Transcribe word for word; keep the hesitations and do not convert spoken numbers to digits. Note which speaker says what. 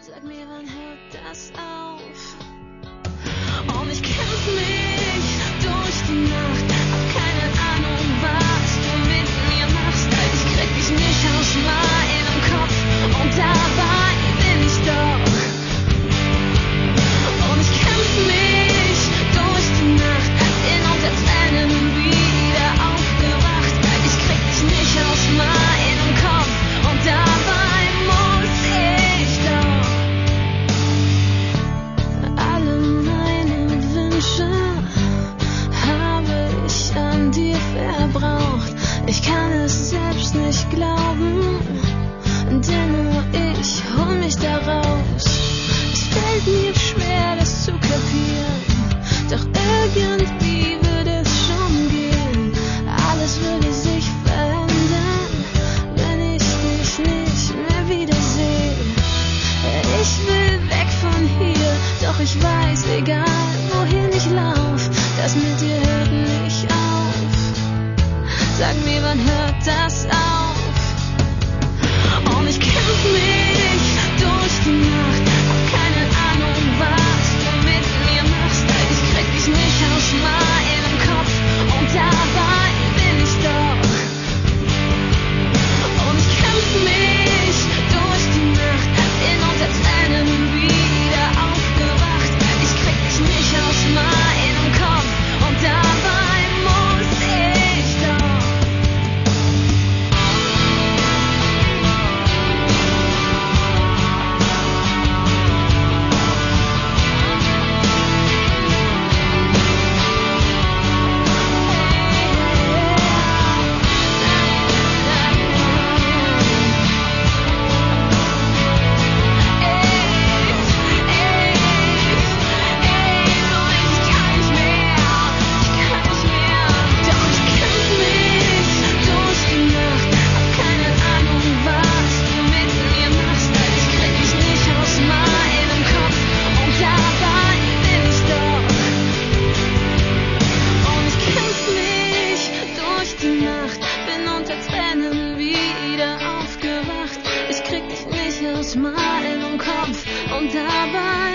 Speaker 1: Sag mir, wann hört das auf? Und ich kämpf mich durch die Nacht, hab keine Ahnung, was du mit mir machst. Ich krieg dich nicht aus meinem Kopf und dabei bin ich doch. Und ich kämpf mich durch die Nacht, bin unter Tränen wieder aufgewacht. Ich krieg dich nicht aus meinem Kopf und dabei muss ich doch. Alle meine Wünsche habe ich an dir verbraucht. Ich kann es selbst nicht glauben, denn nur ich hol mich da raus. Es fällt mir schwer, das zu kapieren, doch irgendwie würde es schon gehen. Alles würde sich verändern, wenn ich dich nicht mehr wiedersehe. Ich will weg von hier, doch ich weiß, egal wohin ich lauf, das mit dir hört nicht auf. Sag mir, wann hört das auf? Und ich kämpf mich durch die Nacht, hab keine Ahnung, was du mit mir machst. Ich krieg dich nicht aus meinem Kopf und dabei bin ich doch. Und ich kämpf mich durch die Nacht, bin unter Tränen wieder aufgewacht. Ich krieg dich nicht aus meinem Kopf und dabei muss ich doch. Aus meinem Kopf und dabei